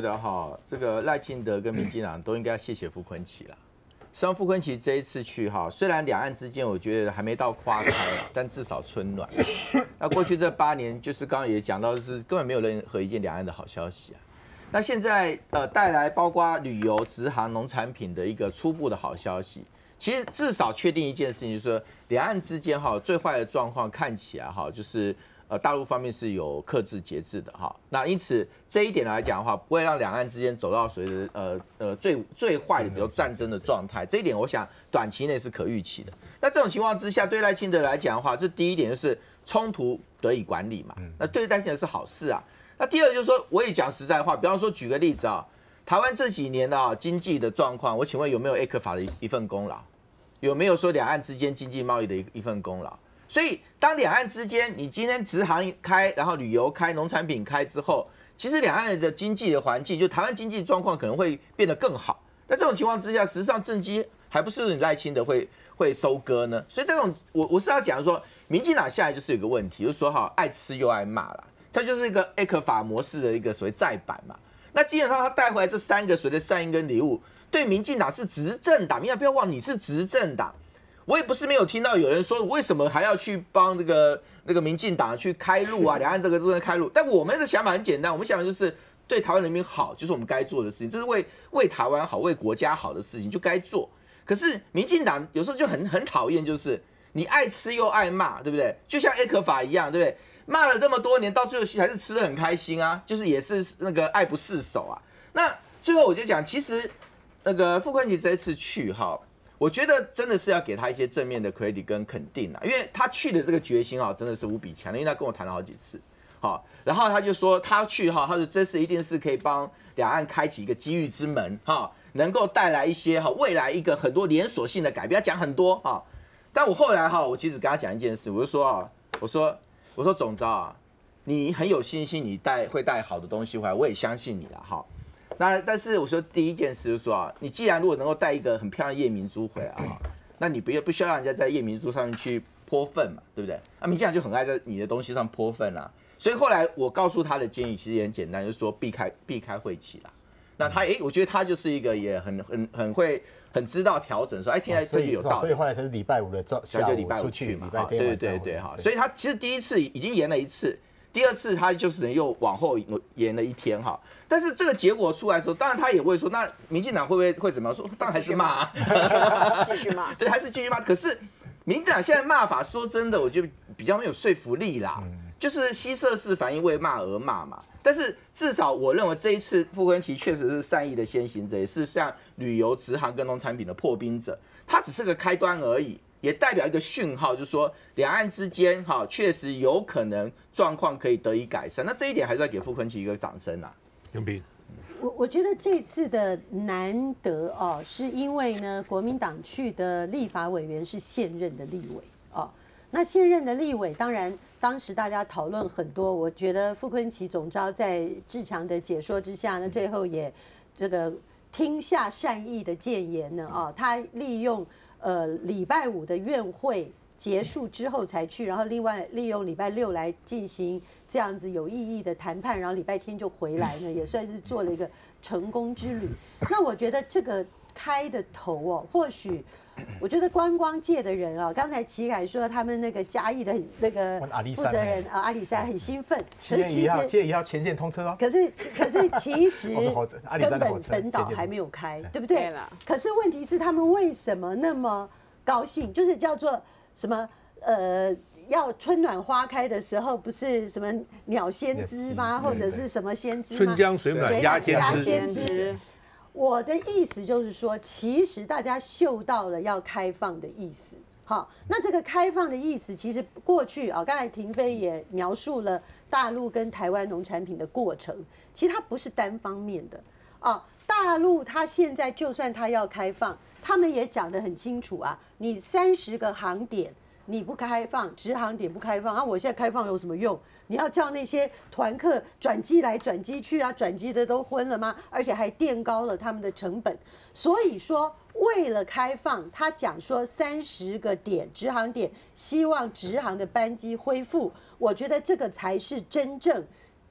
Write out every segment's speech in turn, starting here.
觉得哈，这个赖清德跟民进党都应该谢谢傅昆萁啦。实际上，傅昆萁这一次去哈，虽然两岸之间我觉得还没到花开，但至少春暖。那过去这8年，就是刚刚也讲到，就是根本没有任何一件两岸的好消息啊。那现在带来包括旅游、直航、农产品的一个初步的好消息。其实至少确定一件事情，就是说两岸之间哈最坏的状况看起来哈就是。大陆方面是有克制节制的哈，那因此这一点来讲的话，不会让两岸之间走到所谓的最坏的，比如战争的状态。这一点我想短期内是可预期的。那这种情况之下，对赖清德来讲的话，这第一点就是冲突得以管理嘛，那对赖清德是好事啊。那第二就是说，我也讲实在话，比方说举个例子啊，台湾这几年的经济的状况，我请问有没有 ECFA 的一份功劳？有没有说两岸之间经济贸易的一份功劳？所以，当两岸之间，你今天直航开，然后旅游开，农产品开之后，其实两岸的经济的环境，就台湾经济状况可能会变得更好。那这种情况之下，实际上政绩还不是你赖清德会收割呢？所以这种我是要讲说，民进党下来就是有个问题，就是说爱吃又爱骂啦，它就是一个艾克法模式的一个所谓再版嘛。那基本上他带回来这3个所谓的善意跟礼物，对民进党是执政党，民进党不要忘你是执政党。我也不是没有听到有人说，为什么还要去帮那个民进党去开路啊？两岸这个开路，但我们的想法很简单，我们想的就是对台湾人民好，就是我们该做的事情，这是为台湾好、为国家好的事情就该做。可是民进党有时候就很讨厌，就是你爱吃又爱骂，对不对？就像艾克法一样，对不对？骂了那么多年，到最后还是吃得很开心啊，就是也是那个爱不释手啊。那最后我就讲，其实那个傅昆萁这一次去哈。我觉得真的是要给他一些正面的 credit 跟肯定啊，因为他去的这个决心真的是无比强，因为他跟我谈了好几次，好，然后他就说他去他说这次一定是可以帮两岸开启一个机遇之门能够带来一些未来一个很多连锁性的改变，他讲很多但我后来我其实跟他讲一件事，我就说我说总召啊，你很有信心，你会带好的东西回来，我也相信你了那但是我说第一件事就是说你既然如果能够带一个很漂亮的夜明珠回来那你不需要让人家在夜明珠上面去泼粪嘛，对不对？民进党就很爱在你的东西上泼粪啦。所以后来我告诉他的建议其实也很简单，就是说避开会期啦。那他我觉得他就是一个也很会很知道调整，说听起来这就有道理。 所以后来才是礼拜5的下午出去嘛， 对所以他其实第一次已经延了1次。第2次他就是又往后延了1天但是这个结果出来的时候，当然他也会说，那民进党会怎么样说？当然还是骂继续骂， 对，还是继续骂。可是民进党现在骂法，说真的，我觉得比较没有说服力啦，就是稀释式反应，为骂而骂嘛。但是至少我认为这一次傅昆萁确实是善意的先行者，也是像旅游、直航跟农产品的破冰者，他只是个开端而已。也代表一个讯号，就是说两岸之间确实有可能状况可以得以改善。那这一点还是要给傅昆萁一个掌声啊。 杨斌， 我觉得这次的难得是因为呢，国民党去的立法委员是现任的立委那现任的立委，当然当时大家讨论很多，我觉得傅昆萁总召在志强的解说之下呢，最后也这个听下善意的谏言呢他利用礼拜5的院会结束之后才去，然后另外利用礼拜6来进行这样子有意义的谈判，然后礼拜天就回来呢，也算是做了一个成功之旅。那我觉得这个开的头或许我觉得观光界的人刚才齐凯说他们那个嘉义的那个负责人阿里山很兴奋， 可是其实7月1号前线通车可是其实根本本岛还没有开，对不对？可是问题是他们为什么那么高兴？就是叫做什么要春暖花开的时候，不是什么鸟先知吗？或者是什么先知吗？ 春江水暖鸭先知。 我的意思就是说，其实大家嗅到了要开放的意思。好，那这个开放的意思，其实过去刚才廷飞也描述了大陆跟台湾农产品的过程，其实它不是单方面的大陆它现在就算它要开放，他们也讲得很清楚你30个航点你不开放，直航点不开放我现在开放有什么用？你要叫那些团客转机来转机去转机的都昏了吗？而且还垫高了他们的成本。所以说，为了开放，他讲说30个点直航点，希望直航的班机恢复。我觉得这个才是真正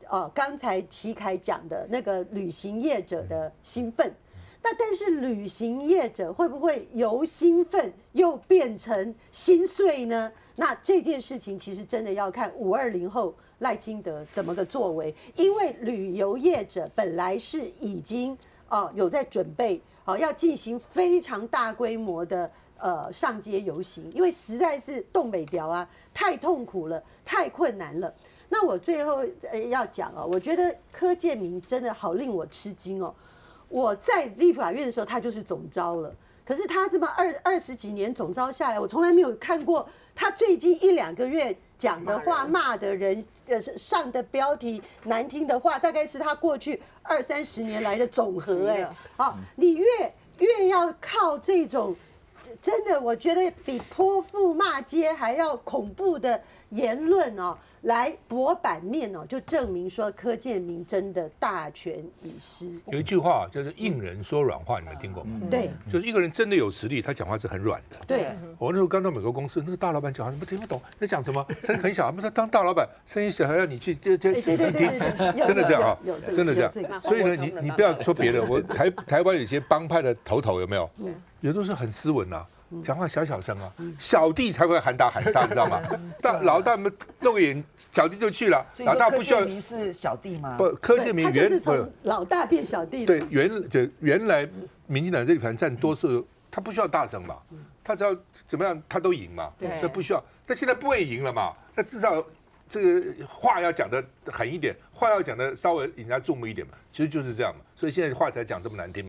刚才齐凯讲的那个旅行业者的兴奋。但是旅行业者会不会由兴奋又变成心碎呢？那这件事情其实真的要看520后赖清德怎么个作为，因为旅游业者本来是已经有在准备要进行非常大规模的上街游行，因为实在是东北调啊，太痛苦了，太困难了。那我最后要讲我觉得柯建铭真的好令我吃惊哦。我在立法院的时候，他就是总召了。可是他这么20几年总召下来，我从来没有看过他最近1、2个月讲的话、骂的人、上的标题难听的话，大概是他过去20、30年来的总和。你越要靠这种，真的我觉得比泼妇骂街还要恐怖的言论来博版面就证明说柯建铭真的大权已失。 有一句话就是硬人说软话，你们听过吗？ 对， 就是一个人真的有实力，他讲话是很软的。 对， 我那时候刚到美国公司，那个大老板讲话，你听不懂在讲什么，声音很小，他当大老板声音小还要你去听，真的这样真的这样。所以呢，你不要说别的，我台湾有些帮派的头有没有？有都是很斯文啊。讲话小声啊，小弟才会喊打喊杀，你知道吗？老大们露个眼，小弟就去了。老大不需要。 柯建铭是小弟吗？ 不，柯建铭他就是从老大变小弟。 对，原来民进党这一盘占多数，他不需要大声嘛，他只要怎么样他都赢嘛，所以不需要。但现在不会赢了嘛，那至少这个话要讲的狠一点，话要讲的稍微引人家注目一点嘛，其实就是这样嘛。所以现在话才讲这么难听。